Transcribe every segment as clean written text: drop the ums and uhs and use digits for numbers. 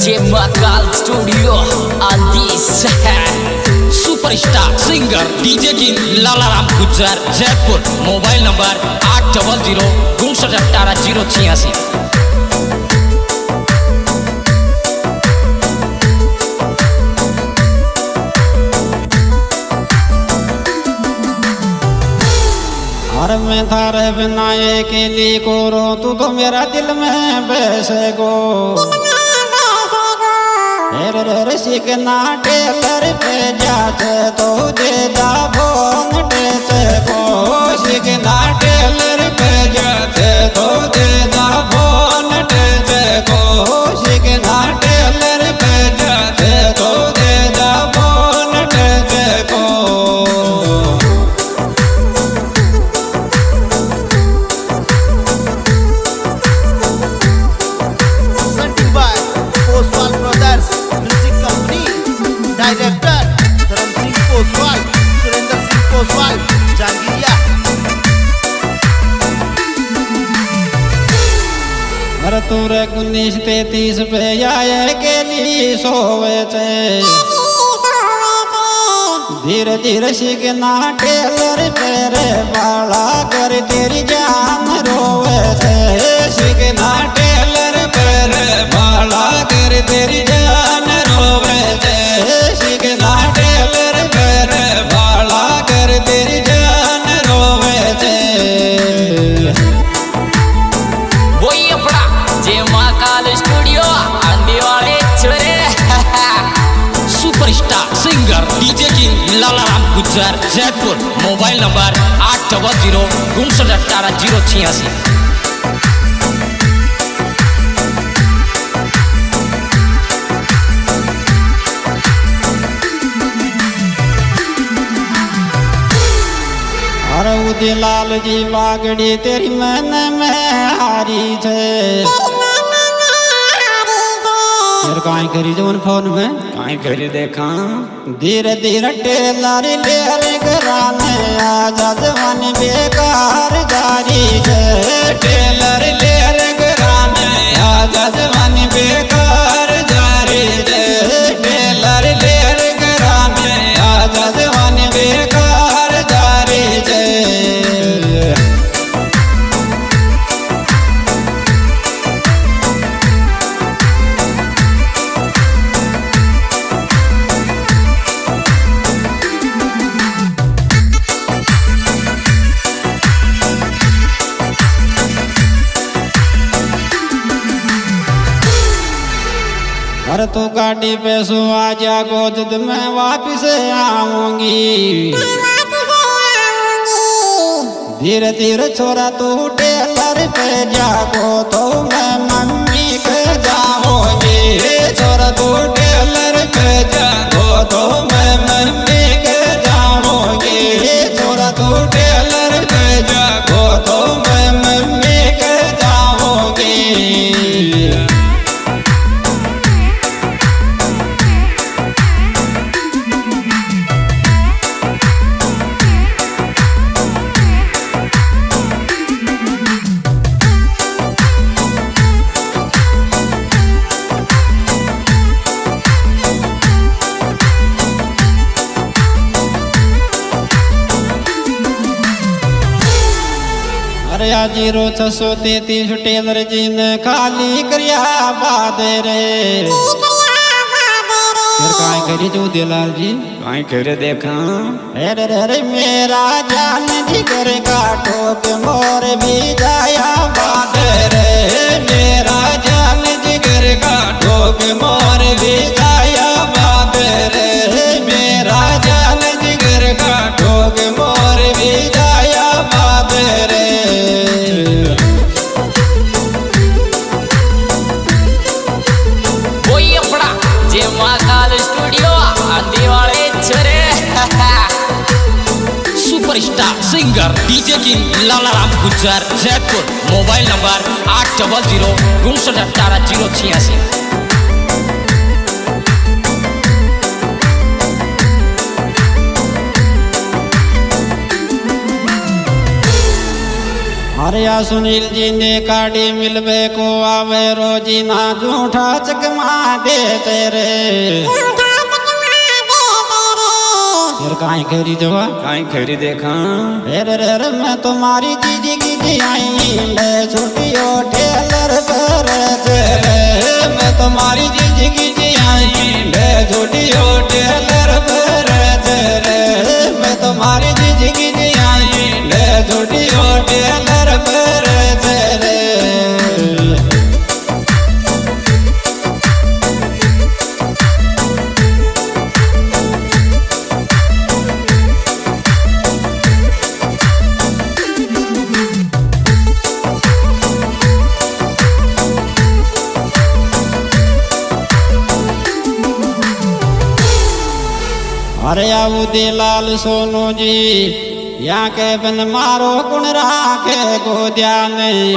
जे Mahakal studio आदिश है। Superstar singer DJ king Lalaram Gujjar Jaipur. Mobile number 8005618086। और मैं थारे बिना अकेली को रो, तू तो मेरा दिल में बैसे गो। सिकना टेलर पे जाते तो दे दा फोन देते को। सिकना टेलर पे जाते तो दे दा फोन देते को। सिकना टेलर पे जाते तो दे दा फोन देते को। डायरेक्टर धर्म सिंह पोसवाल, सुरेंद्र सिंह पोसवाल, जांगिरिया। अरे तूरे 1933 पे आए के लिए सोवे थे। धीरे धीरे सीखना टेलर पेरे बाला कर तेरी जान रोवे थे। सीखना टेलर पेरे बाला कर तेरी जान रोवे थे। सीखना टेलर पेरे बाला कर तेरी जान रोवे थे। वही अपना जे महाकाल स्टूडियो आंधी वाले छोरे। Superstar singer DJ king Lalaram Gujjar Jaipur. Mobile number 8005618086। अरे उदय लाल जी बागड़ी तेरी मन में हारी थे। काई करी जो फोन में काई करी देखा। धीरे धीरे टेलर लेर कराने आजा जवानी बेकार जारी है। टेलर लेर कराने आजा जवानी बेकार जारी है। टेलर लेर कराने आजा जवानी बेकार जारी है। अरे तो गाड़ी पे सो आजा गोद में वापिस आऊंगी। धीरे धीरे छोरा तू टेलर पे जागो तो मैं मम्मी के जाऊंगी। छोरा तू टेलर पे जागो तो मैं मम्मी के जाऊंगी। छोरा तू टेलर पे जागो तो मैं मम्मी के जाऊंगी। जीरो 633 टेलर जी ने खाली करिया बादे रे। फिर काई करी जो दिलाल जी काई करे देखा। अरे रे मेरा जान जिगर काटो के मोर भी जाया बादे रे। मेरा जान जिगर काटो के मोर भी जाया बादे रे। मेरा जान जिगर काटो के मोर भी जाया बादे रे। महाकाल स्टूडियो आंधी वाले छोरे। Superstar singer DJ king Lalaram Gujjar Jaipur. Mobile number 8005618086। अरे या सुनील जी ने काटी मिलवे को आवे रोजी ना झूठा चकमा दे तेरे फिर काई खरी जवा काई खरी देखा रे मैं तुम्हारी दीदी की जियाई ले छुट्टियों टेलर पर तेरे मैं तुम्हारी दीदी की जियाई ले छुट्टियों टेलर पर तेरे मैं तुम्हारी दीदी की जियाई ले छुट्टियों टेलर पर तेरे अरे आऊ लाल सोनू जी यहाँ के बन मारो कुण राखे को ध्यान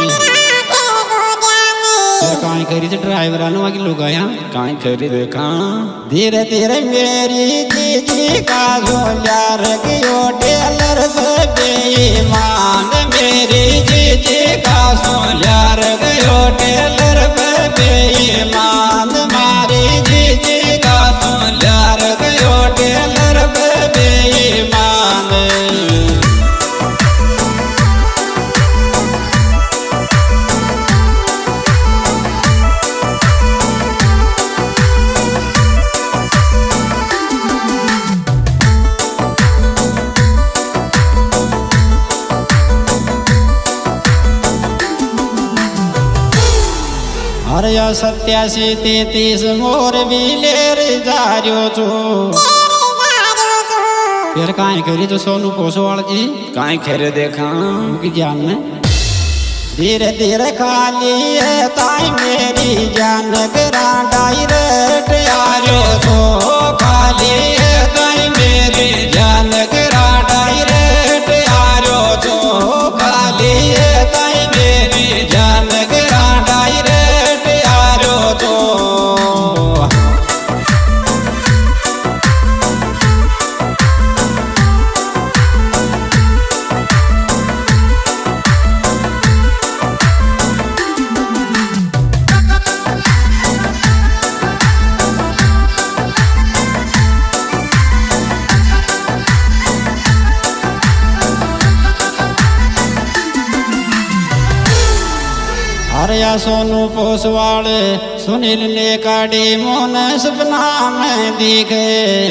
काई करी से ड्राइवर आने वाली लोग आया काई खरी देखा धीरे धीरे मेरी दीदी का सोल्यार कियो टेलर से बेईमान मेरी दीदी का सोल्यार कियो टेलर पे बेईमान मारी दीदी का सोल्यार कियो टेलर पे बेईमान अरे 87-33 मोर भी लेर जारियो छो फिर काई करी तो सोनू पोसवाल जी काई खरी देखा की जान में धीरे धीरे खाली है ताई मेरी जान गरा डायरेक्ट आरियो छो खाली है ताई मेरी जान गरा डायरेक्ट आरियो छो खाली है ताई मेरी जान गरा डायरेक्ट आरियो छो अरे या सोनू पोसवाल सुनील ने काटी मोन सपना में दिखे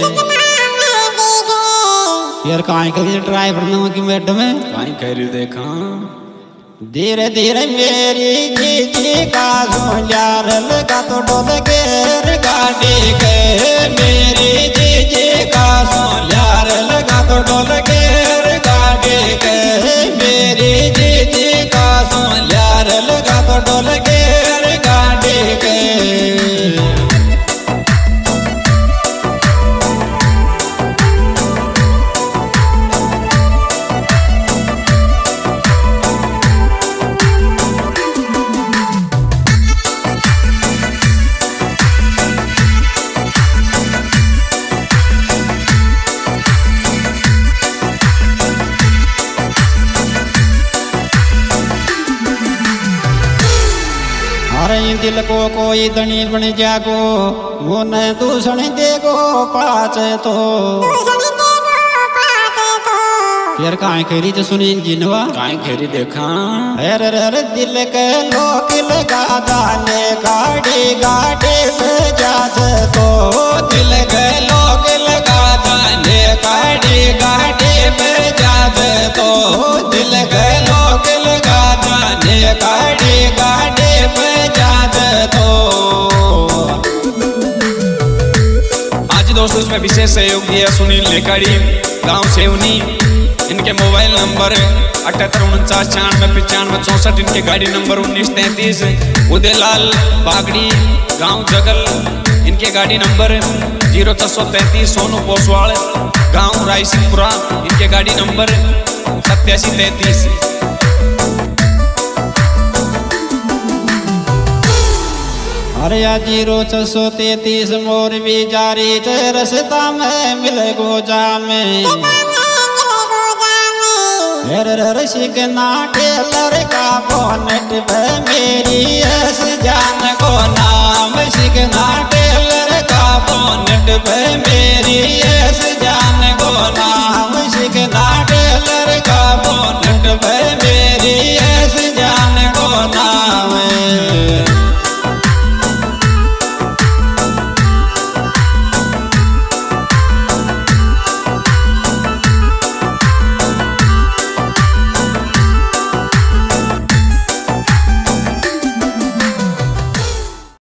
यार काई करी ड्राइवर ने की मैडम काई खरी देखा धीरे धीरे मेरी दीदी का सोल्यार लगा तो डोल गेर गाड़ी के मेरी दीदी का सोल्यार लगा तो डोल गेर गाड़ी के मेरी दीदी का सोल्यार लगा तो डोल गेर गाड़ी के दिल को कोई धनी बन जागो मोन दूषण देगो पाच तो यार काई खरी तो सुनील जी नवा काई खरी देखा अरे दिल के लोग लगा जाने गाड़ी गाड़ी पे जात तो दिल के लोग लगा जाने गाड़ी गाड़ी पे जात तो दिल के लोग लगा जाने गाड़ी गाड़ी पे जात तो आज दोस्तों इसमें विशेष सहयोग दिया सुनील नेकाड़ी गांव सेवनी। इनके मोबाइल नंबर 7849959564। इनके गाड़ी नंबर 1933। उदयलाल बागड़ी गांव जगल। इनके गाड़ी नंबर 0433। सोनू पोसवाल गांव रायसिंहपुरा। इनके गाड़ी नंबर 8733। अरे 0633 मोर भी जारी रसता में मिले गोजा में शिकना टेलर का बोनट पे मेरी ऐस जान को नाम शिकना टेलर का बोनट पे मेरी ऐस जान को नाम शिकना टेलर का बोनट पे मेरी